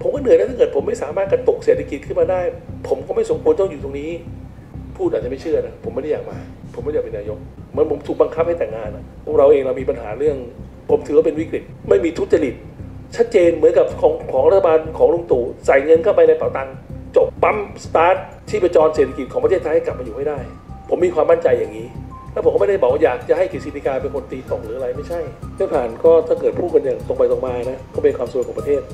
ผมก็เหนื่อยนะถ้าเกิดผมไม่สามารถกระตุกเศรษฐกิจขึ้นมาได้ผมก็ไม่สมควรต้องอยู่ตรงนี้พูดอาจจะไม่เชื่อนะผมไม่ได้อยากมาผมไม่อยากเป็นนายกเหมือนผมถูกบังคับให้แต่งงานพวกเราเองเรามีปัญหาเรื่องผมถือว่าเป็นวิกฤตไม่มีทุจริตชัดเจนเหมือนกับของรัฐบาลของลุงตู่ใส่เงินเข้าไปในเป๋าตังค์จบปั๊มสตาร์ทที่ประจรเศรษฐกิจของประเทศไทยให้กลับมาอยู่ให้ได้ผมมีความมั่นใจอย่างนี้แล้วผมก็ไม่ได้บอกว่าอยากจะให้กฤษฎีกาเป็นคนตีตกหรืออะไรไม่ใช่ไม่ผ่านก็ถ้าเกิดพูดกันอย่างตรงไปตรงมานะก็เป็นความสวยของประเทศ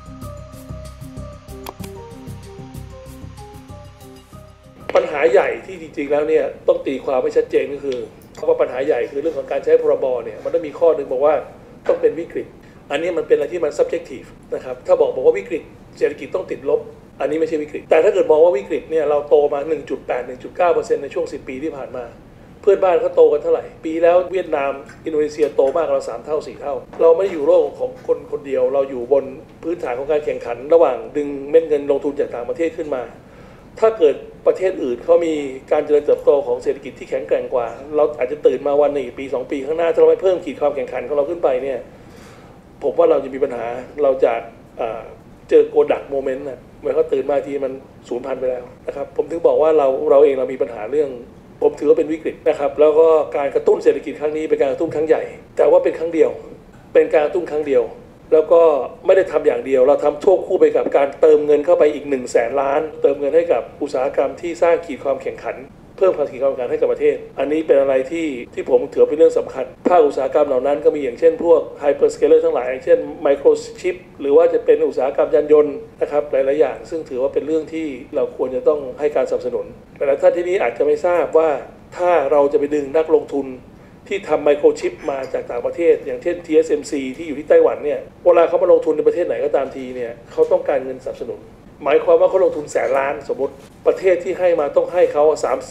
ปัญหาใหญ่ที่จริงๆแล้วเนี่ยต้องตีความให้ชัดเจนก็คือว่าปัญหาใหญ่คือเรื่องของการใช้พรบเนี่ยมันต้องมีข้อหนึ่งบอกว่าต้องเป็นวิกฤตอันนี้มันเป็นอะไรที่มัน subjective นะครับถ้าบอกว่าวิกฤตเศรษฐกิจต้องติดลบอันนี้ไม่ใช่วิกฤตแต่ถ้าเกิดมองว่าวิกฤตเนี่ยเราโตมา 1.8-1.9% ในช่วง10 ปีที่ผ่านมาเพื่อนบ้านเขาโตกันเท่าไหร่ปีแล้วเวียดนามอินโดนีเซียโตมากเรา3 เท่า 4 เท่าเราไม่ได้อยู่โลกของคนคนเดียวเราอยู่บนพื้นฐานของการแข่งขันระหว่างดึงเม็ดเงินลงทุนจากต่างประเทศขึ้นมาถ้าเกิดประเทศอื่นเขามีการเจริญเติบโตของเศรษฐกิจที่แข็งแกร่งกว่าเราอาจจะตื่นมาวันหนึ่งปี2 ปีข้างหน้าถ้าเราไม่เพิ่มขีดความแข่งขันของเราขึ้นไปเนี่ยผมว่าเราจะมีปัญหาเราจะเจอโกดักโมเมนต์นะเมื่อเขาตื่นมาทีมันสูญพันธุ์ไปแล้วนะครับผมถึงบอกว่าเราเองเรามีปัญหาเรื่องผมถือว่าเป็นวิกฤตนะครับแล้วก็การกระตุ้นเศรษฐกิจครั้งนี้เป็นการกระตุ้นครั้งใหญ่แต่ว่าเป็นครั้งเดียวเป็นการกระตุ้นครั้งเดียวแล้วก็ไม่ได้ทำอย่างเดียวเราทำควบคู่ไปกับการเติมเงินเข้าไปอีก100,000 ล้านเติมเงินให้กับอุตสาหกรรมที่สร้างขีดความแข่งขันเพิ่มขีดความแข่งขันให้กับประเทศอันนี้เป็นอะไรที่ผมถือเป็นเรื่องสำคัญภาคอุตสาหกรรมเหล่านั้นก็มีอย่างเช่นพวกไฮเปอร์สเกลเลอร์ทั้งหลายเช่นไมโครชิปหรือว่าจะเป็นอุตสาหกรรมยานยนต์นะครับหลายๆอย่างซึ่งถือว่าเป็นเรื่องที่เราควรจะต้องให้การสนับสนุนแต่ท่านที่นี้อาจจะไม่ทราบว่าถ้าเราจะไปดึงนักลงทุนที่ทำไมโครชิปมาจากต่างประเทศอย่างเช่น TSMC ที่อยู่ที่ไต้หวันเนี่ยเวลาเขามาลงทุนในประเทศไหนก็ตามทีเนี่ยเขาต้องการเงินสนับสนุนหมายความว่าเขาลงทุน100,000 ล้านสมมติประเทศที่ให้มาต้องให้เขา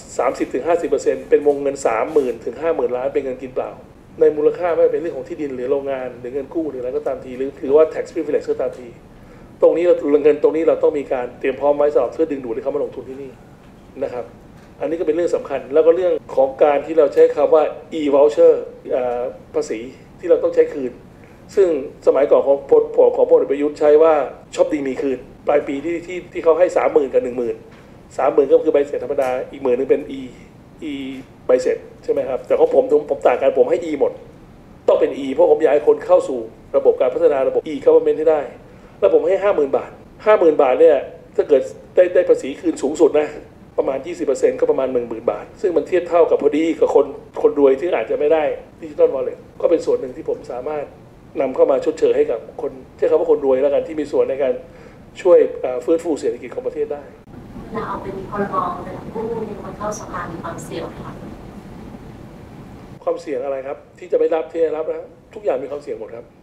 30-50% เป็นวงเงิน 30,000 ถึง 50,000 ล้านเป็นเงินกินเปล่าในมูลค่าไม่เป็นเรื่องของที่ดินหรือโรงงานหรือเงินกู้หรืออะไรก็ตามทีหรือถือว่า tax privilege ก็ตามทีตรงนี้เงินตรงนี้เราต้องมีการเตรียมพร้อมไว้สำหรับเพื่อดึงดูดให้เขามาลงทุนที่นี่นะครับอันนี้ก็เป็นเรื่องสำคัญแล้วก็เรื่องของการที่เราใช้คำว่า e-voucher ภาษีที่เราต้องใช้คืนซึ่งสมัยก่อนของพลเอกประยุทธ์ใช้ว่าช็อปดีมีคืนปลายปีที่เขาให้ 30,000 กับ 10,000 30,000 ก็คือใบเสร็จธรรมดาอีก10,000นึงเป็น e ใบเสร็จใช่ไหมครับแต่ของผมต่างกันผมให้ e หมดต้องเป็น e เพราะผมอยากให้คนเข้าสู่ระบบการพัฒนาระบบ e government ให้ได้แล้วผมให้ 50,000 บาท 50,000 บาทเนี่ยถ้าเกิดได้ภาษีคืนสูงสุดนะประมาณ 20% ก็ประมาณ 10,000 บาทซึ่งมันเทียบเท่ากับพอดีกับคนรวยที่อาจจะไม่ได้ Digital Wallet ก็เป็นส่วนหนึ่งที่ผมสามารถนำเข้ามาชดเชยให้กับคนใช้คำว่าคนรวยแล้วกันที่มีส่วนในการช่วยฟื้นฟูเศรษฐกิจของประเทศได้เราเอาเป็นพรบเป็นผู้มีคนเข้าสภามีความเสี่ยงค่ะความเสี่ยงอะไรครับที่จะไม่รับที่จะรับนะทุกอย่างมีความเสี่ยงหมดครับ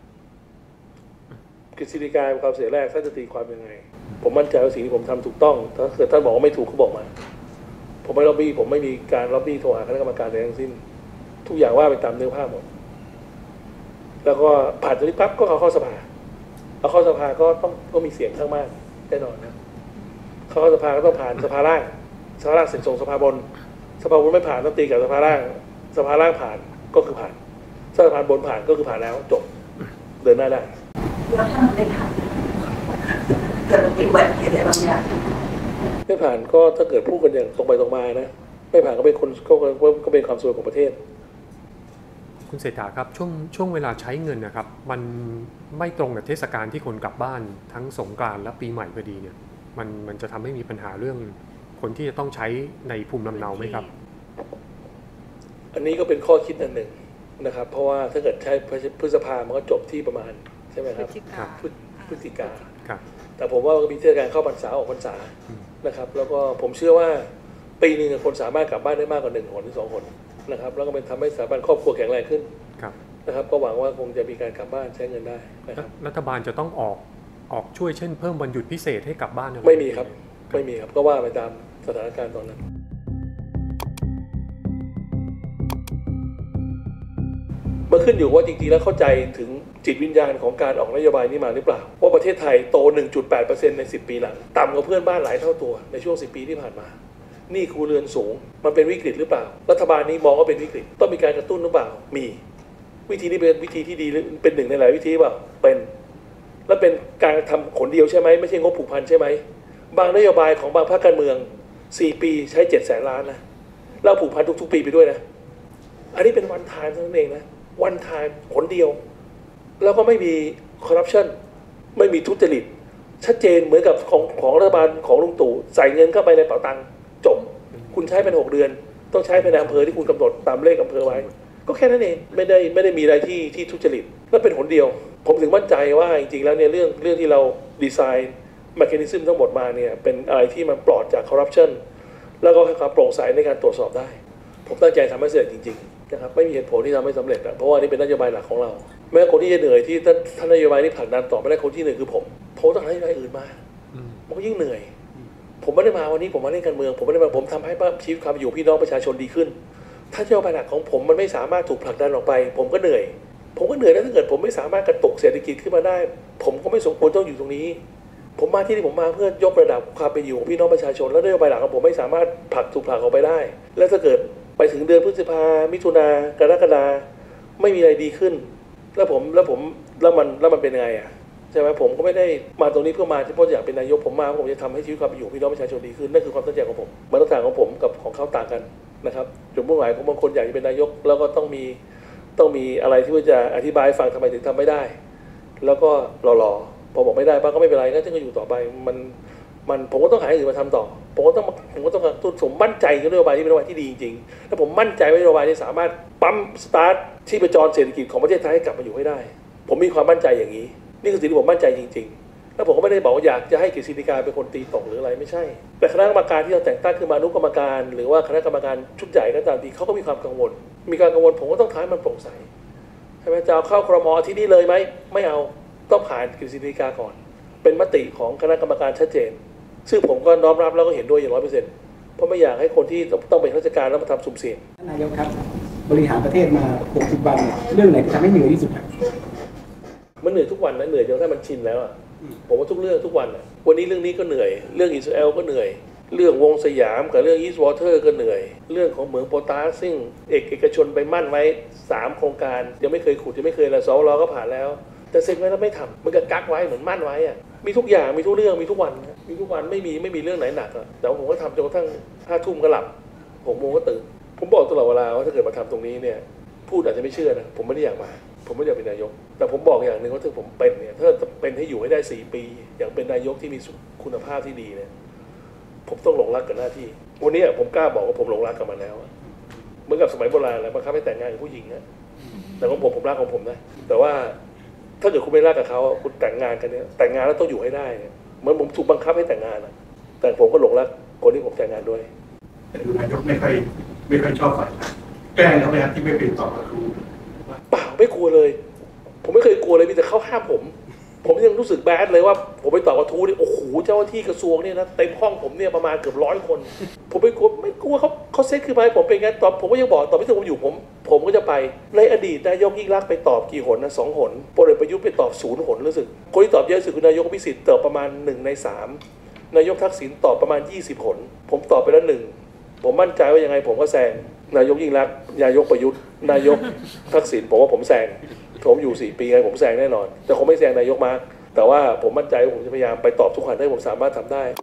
กฤษฎีกาเป็นความเสี่ยงแรกท่านจะตีความยังไงผมมั่นใจว่าสิ่งที่ผมทำถูกต้องถ้าเกิดท่านบอกว่าไม่ถูกก็บอกมาผมไม่ล็อบบี้ผมไม่มีการล็อบบี้โทรหาคณะกรรมการใดทั้งสิ้นทุกอย่างว่าไปตามเนื้อผ้าหมดแล้วก็ผ่านตรงนี้ปั๊บก็เข้าสภาเอาเข้าสภาก็มีเสียงข้างมากแน่นอนนะเข้าสภาก็ต้องผ่านสภาล่างเสร็จส่งสภาบนไม่ผ่านต้องตีกับสภาล่างผ่านก็คือผ่านสภาบนผ่านก็คือผ่านแล้วจบเดินหน้าได้แล้วถ้ามันไม่ผ่านเกิดเป็นแบบอะไรบางอย่างไม่ผ่านก็ถ้าเกิดพูดกันอย่างตรงไปตรงมานะไม่ผ่านก็เป็นความสวยของประเทศคุณเศรษฐาครับช่วงเวลาใช้เงินนะครับมันไม่ตรงกับเทศกาลที่คนกลับบ้านทั้งสงกรานต์และปีใหม่พอดีเนี่ยมันจะทำให้มีปัญหาเรื่องคนที่จะต้องใช้ในภูมิลำเนาไหมครับอันนี้ก็เป็นข้อคิดอันหนึ่งนะครับเพราะว่าถ้าเกิดใช้พฤษภามันก็จบที่ประมาณใช่ไหมครับพฤศจิกาแต่ผมว่าก็มีเทศกาลเข้าพรรษาออกพรรษานะครับแล้วก็ผมเชื่อว่าปีนึงคนสามารถกลับบ้านได้มากกว่า1 คนหรือ 2 คนนะครับแล้วก็เป็นทำให้สถาบันครอบครัวแข็งแรงขึ้นนะครับก็หวังว่าคงจะมีการกลับบ้านใช้เงินได้นะครับรัฐบาลจะต้องออกช่วยเช่นเพิ่มวันหยุดพิเศษให้กลับบ้านไม่มีครับก็ว่าไปตามสถานการณ์ตอนนั้นมันขึ้นอยู่ว่าจริงๆแล้วเข้าใจถึงจิตวิญญาณของการออกนโยบายนี้มาหรือเปล่าว่าประเทศไทยโต 1.8% ใน10 ปีหลังต่ำกว่าเพื่อนบ้านหลายเท่าตัวในช่วง10 ปีที่ผ่านมานี่ครัวเรือนสูงมันเป็นวิกฤตหรือเปล่ารัฐบาลนี้มองว่าเป็นวิกฤตต้องมีการกระตุ้นหรือเปล่ามีวิธีนี้เป็นวิธีที่ดีหรือเป็นหนึ่งในหลายวิธีเปล่าเป็นแล้วเป็นการทำขนเดียวใช่ไหมไม่ใช่งบผูกพันใช่ไหมบางนโยบายของบางพรรคการเมือง4 ปีใช้700,000 ล้านนะเราผูกพันทุกๆปีไปด้วยนะอันนี้เป็นวันไทม์เท่านั้นเองนะวันไทม์ขนเดียวแล้วก็ไม่มีคอร์รัปชันไม่มีทุจริตชัดเจนเหมือนกับของรัฐบาลของลุงตู่ใส่เงินเข้าไปในเป๋าตังค์จบคุณใช้เป็น6 เดือนต้องใช้ภายในอำเภอที่คุณกำหนดตามเลขอำเภอไว้ก็แค่นั้นเองไม่ได้มีอะไรที่ทุจริตและเป็นหนเดียวผมถึงมั่นใจว่าจริงๆแล้วเนี่ยเรื่องที่เราดีไซน์แมคานิซึมทั้งหมดมาเนี่ยเป็นอะไรที่มันปลอดจากคอร์รัปชันแล้วก็ให้ความโปร่งใสในการตรวจสอบได้ผมตั้งใจทำให้เสร็จจริงๆนะครับไม่มีเหตุผลที่ทำให้สำเร็จเพราะว่านี่เป็นนโยบายหลักของเราแม้คนที่จะเหนื่อยที่ท่านนโยบายนี้ผลักดันต่อไม่ได้คนที่เหนื่อยคือผมต้องหานโยบายอื่นมามันก็ยิ่งเหนื่อยผมไม่ได้มาวันนี้ผมมาเล่นการเมืองผมไม่ได้มาผมทำให้ชีวิตความอยู่พี่น้องประชาชนดีขึ้นถ้านโยบายหลักของผมมันไม่สามารถถูกผลักดันออกไปผมก็เหนื่อยแล้วถ้าเกิดผมไม่สามารถกระตุกเศรษฐกิจขึ้นมาได้ผมก็ไม่สมควรต้องอยู่ตรงนี้ผมมาที่นี่ผมมาเพื่อยกระดับความเป็นอยู่ของพี่น้องประชาชนแล้วนโยบายหลักของผมไม่สามารถถูกผลักออกไปได้แล้วถ้าเกิดไปถึงเดือนพฤษภามิถุนากรกฎาไม่มีอะไรดีขึ้นแล้วมันเป็นไงอ่ะใช่ไหมผมก็ไม่ได้มาตรงนี้เพื่อมาที่เพราะอยากเป็นนายกผมมาผมจะทำให้ชีวิตความเป็นอยู่พี่น้องประชาชนดีขึ้นนั่นคือความตั้งใจของผมมาตรฐานของผมกับของเขาต่างกันนะครับจุดมุ่งหมายของบางคนอยากจะเป็นนายกแล้วก็ต้องมีอะไรที่จะอธิบายฟังทำไมถึงทำไม่ได้แล้วก็รอพอบอกไม่ได้บ้างก็ไม่เป็นไรงั้นฉันก็อยู่ต่อไปมันผมก็ต้องหาอย่างอื่นมาทำต่อผมก็ต้องผมมั่นใจในนโยบายที่เป็นนโยบายที่ดีจริงๆแล้วผมมั่นใจว่านโยบายนี้สามารถปั๊มสตาร์ทชีพจรเศรษฐกิจของประเทศไทยให้กลับมาอยู่ให้ได้ผมมีความมั่นใจอย่างนี้นี่คือสิ่งที่ผมมั่นใจจริงๆแล้วผมก็ไม่ได้บอกว่าอยากจะให้กฤษฎีกาเป็นคนตีตกหรืออะไรไม่ใช่แต่คณะกรรมการที่เราแต่งตั้งขึ้นมาอนุกรรมการหรือว่าคณะกรรมการชุดใหญ่ก็ตามทีเขาก็มีความกังวลผมก็ต้องทำให้มันโปร่งใสใช่ไหมจะเอาเข้าครม.ที่นี่เลยไหมไม่เอาต้องผ่านกฤษฎีกาก่อนเป็นมติของคณะกรรมการชัดเจนซึ่งผมก็น้อมรับแล้วก็เห็นด้วยอย่าง100%เพราะไม่อยากให้คนที่ต้องเป็นข้าราชการแล้วมาทำสุ่มเสี่ยงท่านนายกครับบริหารประเทศมา60 วันเรื่องไหนที่ทำให้เหนื่อยที่สุดครับมันเหนื่อยทุกวันนะเหนื่อยจนถ้ามันชินแล้วอ่ะผมว่าทุกเรื่องทุกวันอ่ะวันนี้เรื่องนี้ก็เหนื่อยเรื่องอิสราเอลก็เหนื่อยเรื่องวงสยามกับเรื่องอีสต์วอเตอร์ก็เหนื่อยเรื่องของเหมืองโพแทสซึ่งเอกชนไปมั่นไว้3 โครงการยังไม่เคยขุดยังไม่เคยละสว.ก็ผ่านแล้วแต่เซ็นไว้แล้วไม่ทำมันก็กักไว้เหมือนมั่นไว้อ่ะมีทุกอย่างมีทุกเรื่องมีทุกวันไม่มีเรื่องไหนหนักอ่ะแต่ผมก็ทำจนกระทั่ง5 ทุ่มก็หลับ6 โมงก็ตื่นผมบอกตลอดเวลาว่าถ้าเกิดมาทำตรงนี้เนี่ยพูดอาจจะไม่เชื่อนะผมไม่ได้อยากมาผมไม่อยากเป็นนายกแต่ผมบอกอย่างหนึ่งว่าถ้าผมเป็นเนี่ยถ้าเป็นให้อยู่ให้ได้4 ปีอย่างเป็นนายกที่มีคุณภาพที่ดีเนี่ยผมต้องหลงรักกับหน้าที่วันนี้ผมกล้าบอกว่าผมหลงรักกับมันแล้วเหมือนกับสมัยโบราณแล้วบังคับให้แต่งงานกับผู้หญิงนะแต่ของผมรักของผมนะแต่ว่าถ้าเกิดคุณไม่รักกับเขาคุณแต่งงานกันเนี่ยแต่งงานแล้วต้องอยู่ให้ได้เหมือนผมถูกบังคับให้แต่งงานนะแต่ผมก็หลงรักคนที่ผมแต่งงานด้วยแต่ดูนายกไม่ค่อยชอบฝ่ายแกล้งเขาไหมครับที่ไม่เป็นต่อกระทู้เปล่าไม่กลัวเลยผมไม่เคยกลัวเลยมีแต่เขาห้ามผมยังรู้สึกแบดเลยว่าผมไปต่อกระทู้นี่โอ้โหเจ้าหน้าที่กระทรวงเนี่ยนะเต็มห้องผมเนี่ยประมาณเกือบ100 คนผมไม่กลัวเขาเซ็ตขึ้นมาให้ผมเป็นไงตอบผมก็ยังบอกตอบไม่ถึงผมอยู่ผมก็จะไปในอดีตนายกยิ่งรักษณ์ไปตอบกี่หนนะ2 หนพลเอกประยุทธ์ไปตอบ0 หนรู้สึกคนที่ตอบเยอะสุดคือนายกพิสิทธิ์ตอบประมาณ1 ใน 3นายกทักษิณตอบประมาณ20 หนผมตอบไปแล้ว1ผมมั่นใจว่ายังไงผมก็แซงนายกยิ่งรักษณ์นายกประยุทธ์นายกทักษิณผมว่าผมแซงผมอยู่4 ปีไงผมแซงแน่นอนแต่คงไม่แซงนายกมาแต่ว่าผมมั่นใจว่าผมจะพยายามไปตอบทุกคำให้ผมสามารถทำได้